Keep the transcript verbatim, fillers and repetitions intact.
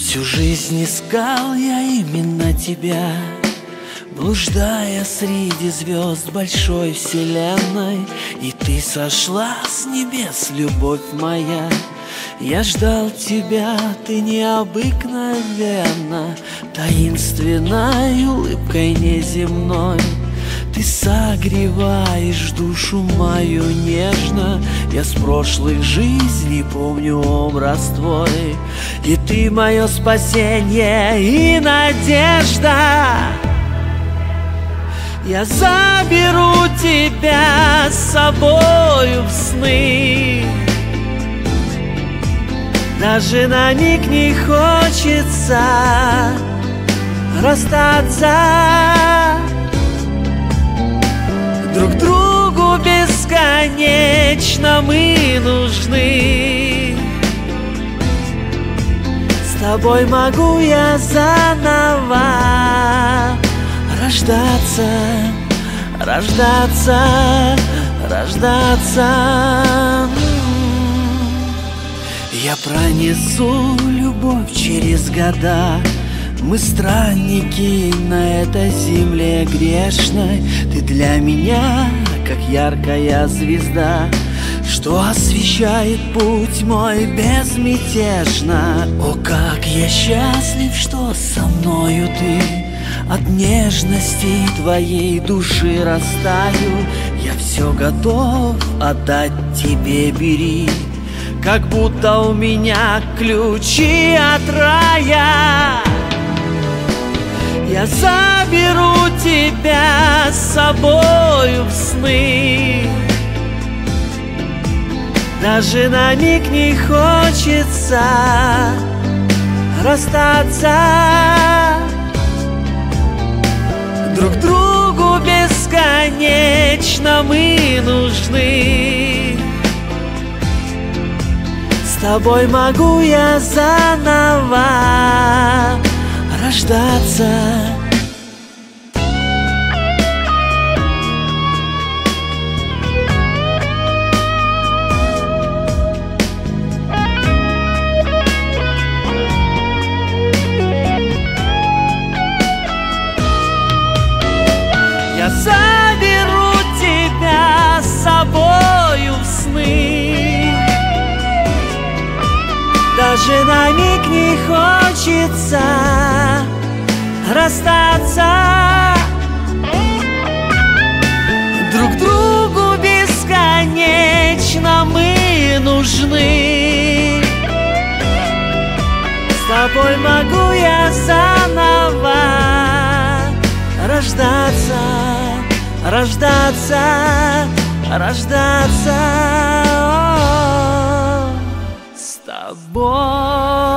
Всю жизнь искал я именно тебя, блуждая среди звезд большой вселенной. И ты сошла с небес, любовь моя. Я ждал тебя, ты необыкновенна, таинственной улыбкой неземной. Ты согреваешь душу мою нежно. Я с прошлых жизней помню образ твой. И ты мое спасение и надежда. Я заберу тебя с собою в сны. Даже на миг не хочется расстаться. Друг другу бесконечно мы нужны. С тобой могу я заново рождаться, рождаться, рождаться. Я пронесу любовь через года. Мы странники на этой земле грешной. Ты для меня, как яркая звезда, что освещает путь мой безмятежно. О, как я счастлив, что со мною ты. От нежности твоей души растаю. Я все готов отдать тебе, бери. Как будто у меня ключи от рая. Я заберу тебя с собою в сны. Даже на миг не хочется расстаться. Друг другу бесконечно мы нужны. С тобой могу я заново рождаться. Я заберу тебя с собою в сны. Даже на миг не хочется расстаться. Друг другу бесконечно мы нужны. С тобой могу я заново рождаться, рождаться, рождаться. С тобой.